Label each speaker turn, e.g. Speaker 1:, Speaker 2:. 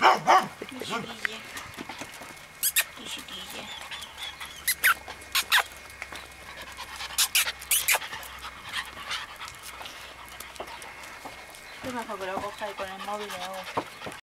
Speaker 1: Mi chiquilla. Mi chiquilla. Yo mejor que lo coja ahí con el móvil y hago.